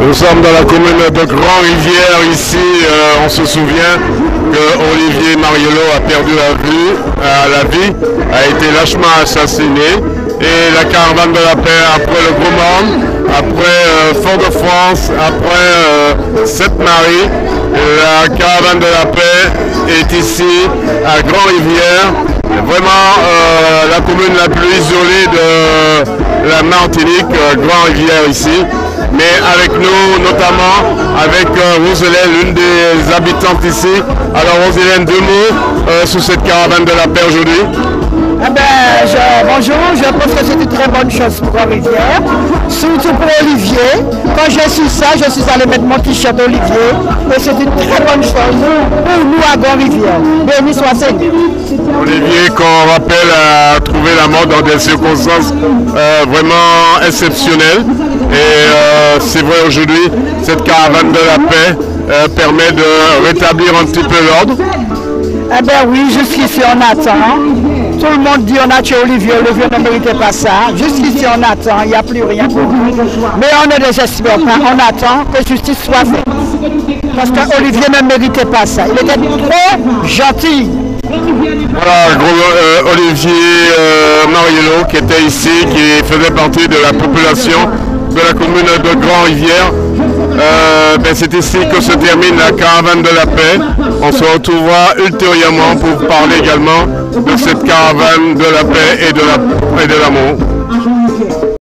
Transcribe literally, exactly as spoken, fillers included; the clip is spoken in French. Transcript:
Nous sommes dans la commune de Grand-Rivière. Ici, euh, on se souvient que Olivier Mariello a perdu la vie, euh, la vie, a été lâchement assassiné. Et la caravane de la paix, après le Gros Monde, après euh, Fort-de-France, après euh, Sainte-Marie, la caravane de la paix est ici à Grand-Rivière. Vraiment euh, la commune la plus isolée de la Martinique, euh, Grand-Rivière ici. Mais avec nous, notamment avec euh, Roselène, l'une des habitantes ici. Alors Roselène, deux mots euh, sur cette caravane de la paix aujourd'hui. Eh ben, je, bonjour, je pense que c'est une très bonne chose pour Grand-Rivière, surtout pour Olivier. Quand j'ai su ça, je suis allé mettre mon t-shirt Olivier, et c'est une très bonne chose pour nous à Grand-Rivière. Béni soit Seigneur. Olivier, qu'on rappelle, a trouvé la mort dans des circonstances euh, vraiment exceptionnelles. Et euh, c'est vrai aujourd'hui, cette caravane de la paix euh, permet de rétablir un petit peu l'ordre. Eh bien oui, jusqu'ici on attend. Tout le monde dit on a tué Olivier, Olivier ne méritait pas ça. Jusqu'ici on attend, il n'y a plus rien pour lui. Mais on ne désespère pas, on attend que justice soit faite. Parce qu'Olivier ne méritait pas ça. Il était trop gentil. Voilà, euh, Olivier euh, Mariello qui était ici, qui faisait partie de la population de la commune de Grand-Rivière. Euh, ben c'est ici que se termine la caravane de la paix. On se retrouvera ultérieurement pour parler également de cette caravane de la paix et de l'amour.